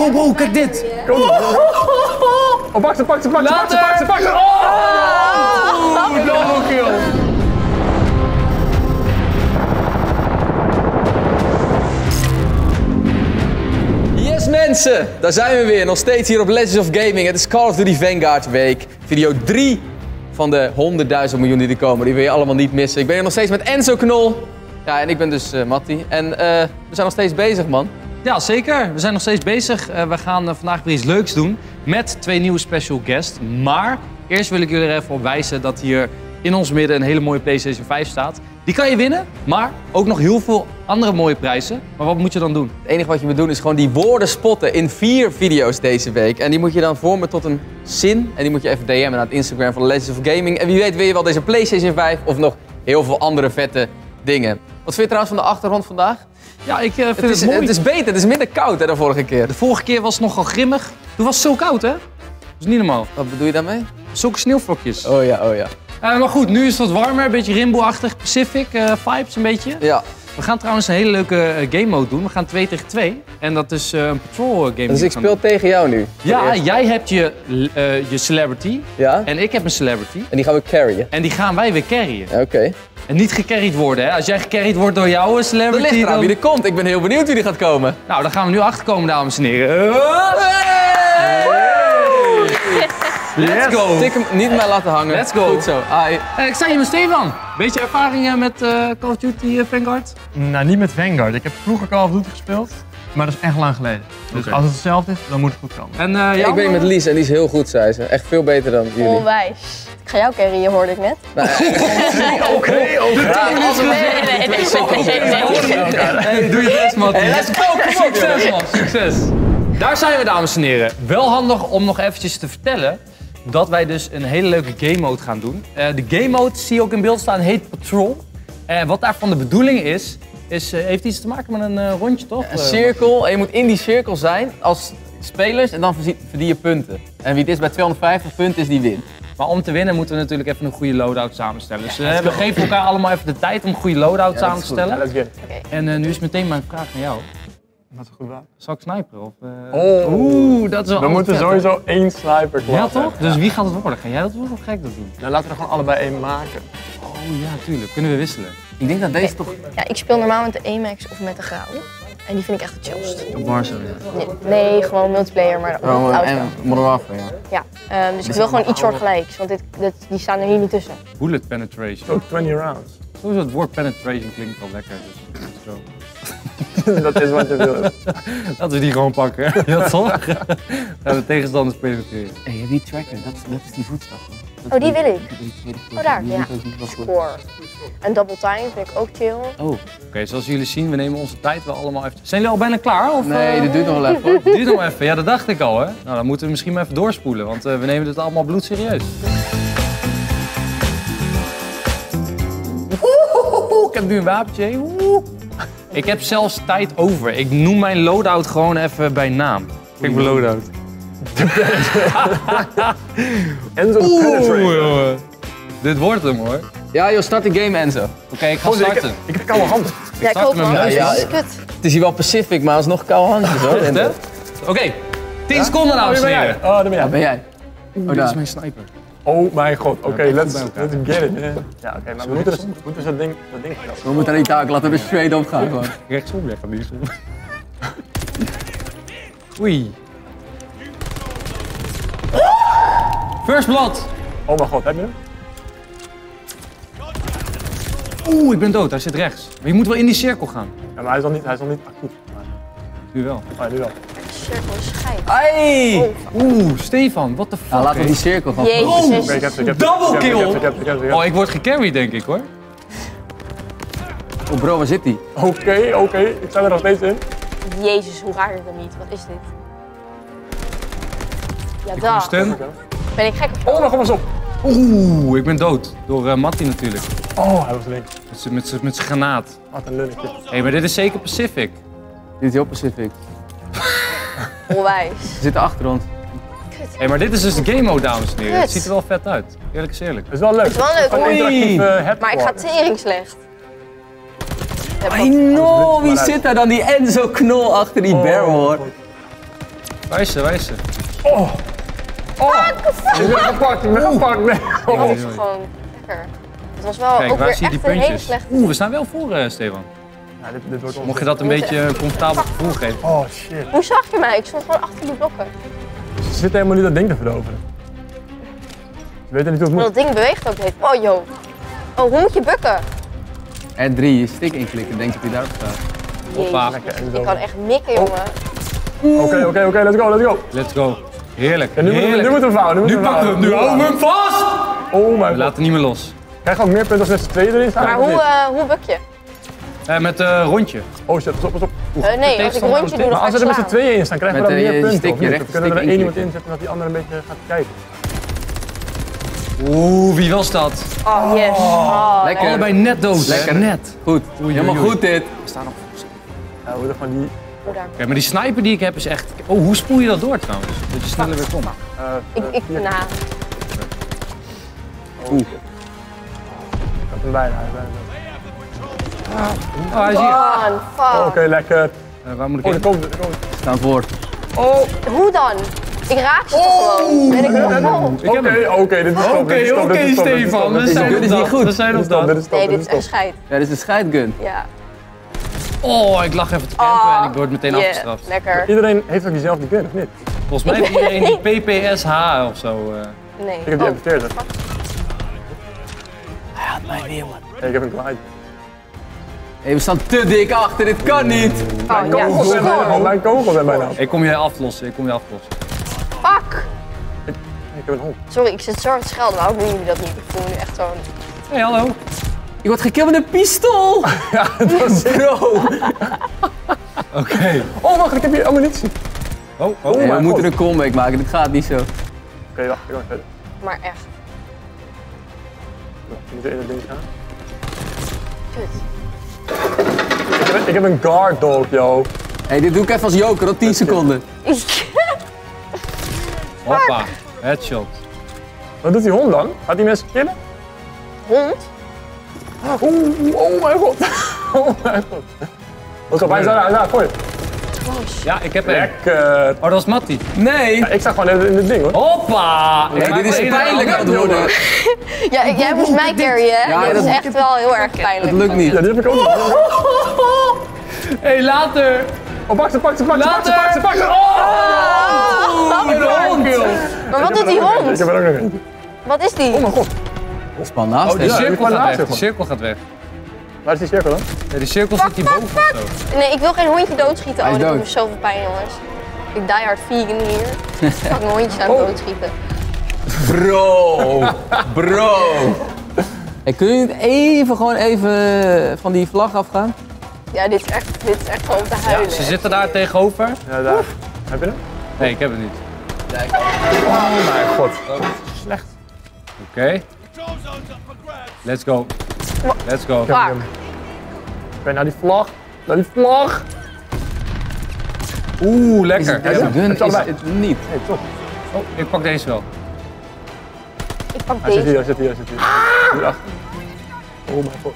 Bro, kijk dit! Oh, pak ze! Oh! Double kill! Yes mensen, daar zijn we weer. Nog steeds hier op Legends of Gaming. Het is Call of Duty Vanguard week. Video 3 van de 100.000 miljoen die er komen. Die wil je allemaal niet missen. Ik ben hier nog steeds met Enzo Knol. Ja, en ik ben dus Matti. En we zijn nog steeds bezig, man. Ja, zeker. We zijn nog steeds bezig. We gaan vandaag weer iets leuks doen met 2 nieuwe special guests. Maar eerst wil ik jullie er even op wijzen dat hier in ons midden een hele mooie PlayStation 5 staat. Die kan je winnen, maar ook nog heel veel andere mooie prijzen. Maar wat moet je dan doen? Het enige wat je moet doen is gewoon die woorden spotten in 4 video's deze week. En die moet je dan vormen tot een zin. En die moet je even DM'en naar het Instagram van Legends of Gaming. En wie weet wil je wel deze PlayStation 5 of nog heel veel andere vette dingen. Wat vind je trouwens van de achtergrond vandaag? Ja, ik vind het mooi. Het is beter, het is minder koud hè, dan vorige keer. De vorige keer was het nogal grimmig. Toen was het zo koud, hè? Dat is niet normaal. Wat bedoel je daarmee? Zulke sneeuwvlokjes. Oh ja, oh ja. Maar goed, nu is het wat warmer. Een beetje Rainbow-achtig, Pacific vibes een beetje. Ja. We gaan trouwens een hele leuke game mode doen. We gaan 2 tegen 2. En dat is een patrol game. Dus ik speel tegen jou nu? Ja, jij hebt je celebrity. Ja? En ik heb een celebrity. En die gaan we carryen? En die gaan wij weer carryen. Oké. En niet gecarried worden, hè? Als jij gecarried wordt door jouw celebrity... Dat ligt eraan wie er komt. Ik ben heel benieuwd wie er gaat komen. Nou, daar gaan we nu achterkomen, dames en heren. Let's go! Tik hem niet meer laten hangen. Let's go! Goed zo. Ai. Ik sta hier met Stefan. Beetje ervaring met Call of Duty Vanguard? Nou, niet met Vanguard. Ik heb vroeger Call of Duty gespeeld, maar dat is echt lang geleden. Dus als het hetzelfde is, dan moet het goed komen. En, ik ben hier met Lies en die is heel goed, zei ze. Echt veel beter dan jullie. Onwijs. Ik ga jou carryen, hoorde ik net. Oké. Nee, doe je best, Matti. Let's go, kom op. Succes, man. Succes. Daar zijn we, dames en heren. Wel handig om nog eventjes te vertellen dat wij dus een hele leuke game mode gaan doen. De game mode, zie je ook in beeld staan, heet Patrol. Wat daarvan de bedoeling is heeft iets te maken met een rondje, toch? Een cirkel en je moet in die cirkel zijn als spelers en dan verdien je punten. En wie het is bij 250 punten is die wint. Maar om te winnen moeten we natuurlijk even een goede loadout samenstellen. Dus we geven elkaar allemaal even de tijd om een goede loadout samen te stellen. Let's get. En nu is meteen mijn vraag naar jou. Dat is goed waar. Zal ik sniperen? Of, Oeh, dat is wel we moeten vet, sowieso 1 sniper klaar. Ja, toch? Dus wie gaat het worden? Ga jij dat worden of ga ik dat doen? Nou, laten we er gewoon allebei 1 maken. Oh ja, tuurlijk. Kunnen we wisselen? Ik denk dat deze toch... Ja, ik speel normaal met de Amex of met de grauw. En die vind ik echt het chillst. Op Warzone, ja. Nee, gewoon multiplayer, maar op Oh, auto. en Modern Warfare, ja. Ja, dus ik wil gewoon iets soortgelijks, want die staan er hier niet tussen. Bullet penetration. Zo 20 rounds. Sowieso het woord penetration klinkt wel lekker. Dus zo. Dat is wat je wil. Laten we die gewoon pakken. Ja, toch? Gaan de tegenstanders penetreren. Hé, hey, die tracker, dat is die voetstap. Oh, die wil ik. Oh, daar, ja. Score. En double time vind ik ook chill. Oh. Oké, zoals jullie zien, we nemen onze tijd wel allemaal even. Zijn jullie al bijna klaar? Of, Nee, dit duurt nog wel even hoor. Het duurt nog even, ja dat dacht ik al hè. Nou dan moeten we misschien maar even doorspoelen, want we nemen dit allemaal bloedserieus. Ik heb nu een wapentje. Ik heb zelfs tijd over. Ik noem mijn loadout gewoon even bij naam. Kijk mijn loadout. Enzo penetration. Dit wordt hem hoor. Ja joh, start de game Enzo. Oké, ik ga starten. Ik heb koude hand. Ja, ik start ook met wel. mijn- Dat is ja. kut. Het is hier wel Pacific, maar alsnog koude handjes hoor. Echt, hè? Oké, 10 seconden dames en heren. Oh, daar ben jij. Ben jij? Dit daar. is mijn sniper. Oh mijn god. Oké, let's bij elkaar. get it. Ja, oké, maar we moeten dus dat ding pakken. We moeten niet taak, laten we er straight op gaan gewoon. Rechtsom leggen, liefst. Oei. First blood. Oh mijn god, heb je hem? Oeh, ik ben dood. Hij zit rechts. Maar je moet wel in die cirkel gaan. Ja, maar hij is nog niet actief. Maar, Nu wel. oh, nu wel. Cirkel is schijf. Ai! Oeh, Stefan, what the fuck? Nou, laten we die cirkel gaan. Jezus. Oké, ik heb Double kill! Ik heb Oh, ik word gecarried denk ik hoor. Oh bro, waar zit die? Oké, ik sta er nog steeds in. Jezus, hoe raak ik hem niet? Wat is dit? Ja, daar. Stun. Ben ik gek? Oh, nog eens op. Oeh, ik ben dood. Door Matti natuurlijk. Oh, hij was links. Met zijn granaat. Wat een lunnetje. Hé, maar dit is zeker Pacific. Dit is heel Pacific. Onwijs. We zitten achter ons. Hé, maar dit is dus de game mode, dames en heren. Kut. Het ziet er wel vet uit. Eerlijk is eerlijk. Het is wel leuk. Het is wel leuk. Een interactieve headquarter. Maar ik ga tering slecht. Ja, Ai no, wie zit daar dan? Die Enzo Knol achter die barrel hoor. Waar is ze? Waar is ze? Ik ben gepakt, ik ben gepakt. Nee. Dat is gewoon lekker. Het was wel Kijk, ook waar weer zie je die echt een hele puntjes? slechte. Oeh, we staan wel voor, Stefan. Ja, dit wordt Mocht je dat een beetje een comfortabel gevoel geven. Oh shit. Hoe zag je mij? Ik stond gewoon achter die blokken. Ze zitten helemaal niet dat ding te veroveren. Ze weten niet hoe het Maar moet. dat ding beweegt ook niet. Oh joh. Oh, hoe moet je bukken? R3, je stick inklikken, denk dat hij daarop staat. Hoppa. Lekker en Je zo. kan echt mikken, jongen. Oké, let's go. Let's go. Heerlijk. En nu Heerlijk. moeten we vouwen, Nu pakken we hem, nu houden we hem vast! Oh We mijn god. laten niet meer los. Krijg je ook meer punten als net z'n tweeën erin staan? Maar of niet? hoe buk je? Met rondje. Oh shit, pas op. Nee, als ik een rondje doe, dan Maar ga als ik we er met z'n slaan. tweeën in staan, krijgen we Met dan meer je punten. stick, of je niet? rechter We kunnen er stick één iemand inklikken. in zetten dat die ander een beetje gaat kijken. Oeh, wie was dat? Oh, yes. Oh, Lekker. Allebei net dood. Lekker. Net. Goed, helemaal oei. goed dit. Ja, we van die... Oké, maar die sniper die ik heb is echt... Oh, hoe spoel je dat door trouwens? Dat je sneller weer komt. Nou, Dat is bijna. Oh, hij is hier. man, fuck. Oké, lekker. Waar moet ik Oh, heen? daar komt het. Staan voor. Oh, Hoe dan? Ik raak ze toch gewoon? Ben ik nog Ik heb hem. oké, dit is top. dit is top, dit is top, dit is top, Stefan. dit We is top, zijn gun op is dat. niet goed. We zijn dit op is top, dat. dit is top, Nee, dit dit is is echt top. scheid. Ja, dit is een scheidgun. Ja. Oh, ik lag even te campen en ik word meteen Yeah, afgestraft. lekker. Iedereen heeft ook diezelfde gun, of niet? Volgens mij heeft iedereen die PPSH of zo. Nee. Ik heb die Oh, M40. Ik heb een glide. Hey, we staan te dik achter, dit kan niet. oh ja, Kogels zijn bijna, score. mijn kogels zijn bijna af. Ik kom je aflossen, ik kom je aflossen. Fuck. Ik heb een hond. Sorry, ik zit zo hard te schelden. Waarom doen jullie dat niet? Ik voel me nu echt zo'n... Hey, hallo. Je wordt gekild met een pistool. Ja, dat is Bro. Oké. Oh, wacht, ik heb hier ammunitie. Oh, oh. Oh Hey, we mijn moeten god. een comeback maken, dit gaat niet zo. Oké, wacht, ik ga verder. Maar echt. We moeten in het ding gaan. Kut. Ik heb een guard dog, yo. Hey, dit doe ik even als joker, op 10 seconden. Hoppa. Headshot. Wat doet die hond dan? Gaat die mensen killen? Hond? Oh mijn god. Oh mijn god. Wat op, hij is daar, voor je. Ja, ik heb hem. Lekker. Oh, dat was Mattie. Nee. Ja, ik sta gewoon in het ding hoor. Hoppa. Hey, dit is pijnlijk aan het worden. Ja, jij moest mij carryen, hè? Ja, dit dat- is echt wel heel erg Het pijnlijk. lukt niet. Ja, die heb ik ook nog. Hey, later. Oh, pak ze. Oh! Een hond. Maar wat doet die Ik hond? heb er ook nog een. Wat is die? Oh mijn god. Span naast. Oh, die Ja, cirkel die gaat laat, weg. zeg Die maar. cirkel gaat weg. Waar is die cirkel dan? Ja, die cirkel zit hierboven of zo. Nee, ik wil geen hondje doodschieten. Hij Oh, is dit doet dood. me zoveel pijn, jongens. Ik die hard vegan hier. Fucking hondjes aan het doodschieten. Bro. Bro. Hey, kun je niet even van die vlag afgaan? Ja, dit is echt gewoon te huilen. Ze zitten daar tegenover. Ja, daar. Heb je hem? Nee, ik heb het niet. Oh mijn god. Slecht. Oké. Let's go. Let's go. Fuck. Oké, naar die vlag. Naar die vlag. Oeh, lekker. Deze gun het is allebei. het niet. Hey, top. Oh, ik pak deze wel. Ik pak Hij zit hier, deze. hij zit hier, hij zit hier. Hierachter. Oh mijn god.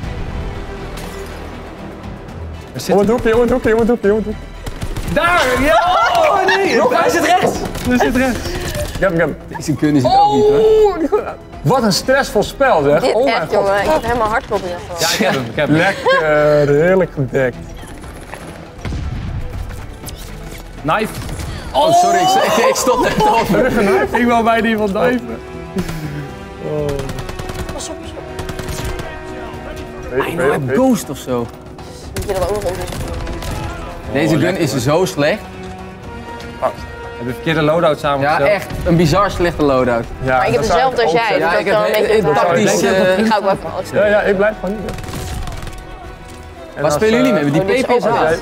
Er zit... Oh, het hoekje, het hoekje. Daar! Ja! Oh nee! Hij zit rechts! Hij zit rechts. Ik heb hem. Deze gun is het ook niet hoor. Wat een stressvol spel zeg. Dit Oh mijn echt, god. jongen. Ik heb helemaal hartklopping Ja, ervan. ik heb hem. Ik heb hem. Lekker, heerlijk gedekt. Knife. Oh, sorry, ik stond echt over. Ik wou bijna iemand knijpen. Pas op, pas op. I know, een ghost of zo. Moet je er ook nog op doen. Deze gun lekker, is hoor. zo slecht. Heb je verkeerde loadout samengesteld? Ja, echt een bizar slechte loadout. Ja, Maar ik heb dat zou dezelfde als ook jij. zeggen. Ja, Dus ik dat heb wel een beetje een tactisch, verwarrend. Ik ga ook wel even alles doen. Ja, ik blijf gewoon niet. En Waar als, spelen jullie mee? Met die oh, dit is PP's? ook jij-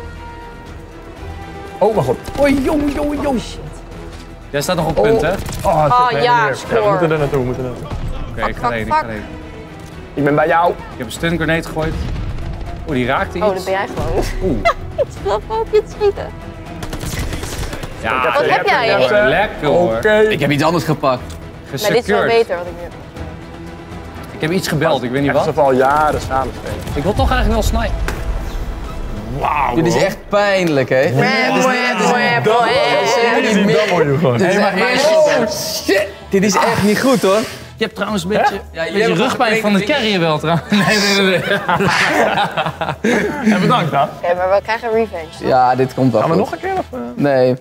Oh mijn god. Oei, jong. Jij staat nog op punt, hè? Oké, Oh, shit, nee, ja, nee, score. we moeten er naartoe, ik ga heen, ik ga heen. Ik ben bij jou. Ik heb een stun grenade gegooid. Oeh, die raakte iets. Oh, dat ben jij gewoon. Oeh. Ik snap wel op je te schieten. Ja, Wat heb jij? lekker hoor. Oké. Ik heb iets anders gepakt. Maar dit is wel Gesecured. beter wat ik nu heb. Ik heb iets gebeld, ik weet niet Alsof wat. we al jaren samen spelen. Ik wil toch eigenlijk wel snipen. Wauw. Dit is echt pijnlijk, hè? Dit is niet W gewoon. Dit is echt... shit! Dit is echt niet goed, hoor. Je hebt trouwens een beetje, hebt rugpijn van het carryen wel trouwens. Nee. En bedankt dan. Oké, maar we krijgen revenge. Toch? Ja, dit komt wel Gaan we goed. nog een keer? Of, Nee.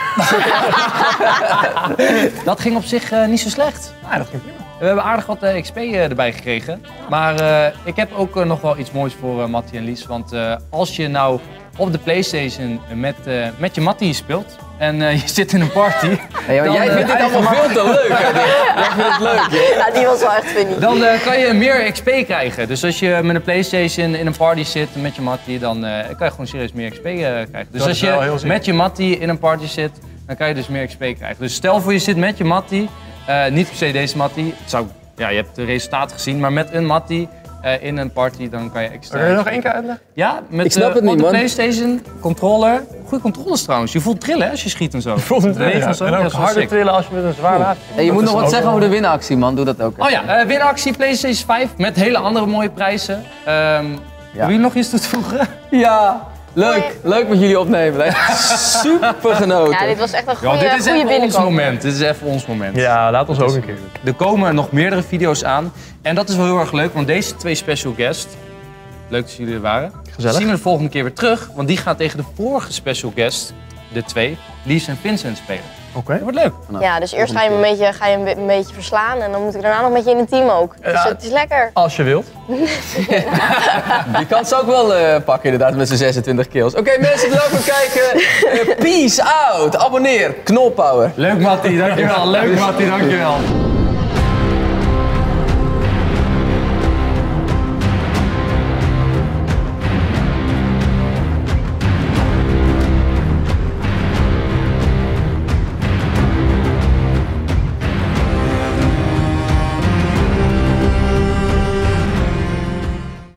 Dat ging op zich niet zo slecht. Ah, dat ging prima. We hebben aardig wat XP erbij gekregen. Maar ik heb ook nog wel iets moois voor Mattie en Lies. Want als je nou op de PlayStation met je Mattie speelt en je zit in een party. Hey, maar jij vindt dit allemaal veel te leuk, hè? Jij vindt het leuk, hè? Ja, die was wel echt funny. Dan kan je meer XP krijgen. Dus als je met een PlayStation in een party zit met je Mattie, dan kan je gewoon serieus meer XP krijgen. Dus Dat als is wel heel je ziek. met je Mattie in een party zit, dan kan je dus meer XP krijgen. Dus stel voor je zit met je Mattie, niet per se deze Mattie. Je hebt de resultaten gezien, maar met een Mattie in een party, dan kan je extra. Kun je nog één keer uitleggen? Ja, met Ik snap het niet, op de man. PlayStation, controller. Goede controllers trouwens. Je voelt trillen hè, als je schiet en zo. Voelt het Beweegt en zo. En Ja, ook dat is wel harder sick. trillen als je met een zwaar wapen. Hey, je moet nog wat zeggen over de winactie, man. Doe dat ook. Oh ja, winactie PlayStation 5 met hele andere mooie prijzen. Hebben jullie nog iets toe te voegen? Ja, leuk. Leuk met jullie opnemen. Echt super genoten. Ja, dit was echt een Ja, goede dit is even ons binnenkomen. moment. Dit is even ons moment. Ja, laat ons ook een keer doen. Er komen nog meerdere video's aan. En dat is wel heel erg leuk, want deze twee special guests, leuk dat jullie er waren, Gezellig. zien we de volgende keer weer terug. Want die gaan tegen de vorige special guest, de twee, Lies en Vincent spelen. Oké. Dat wordt leuk. Ja, dus eerst ga je hem een beetje verslaan en dan moet ik daarna nog met je in een team ook. Dus het is lekker. Als je wilt. Die kans zou ik wel pakken inderdaad met zijn 26 kills. Oké, mensen, bedankt voor het kijken. Peace out. Abonneer. Knolpower. Leuk Mattie, dankjewel. Leuk Mattie, dankjewel.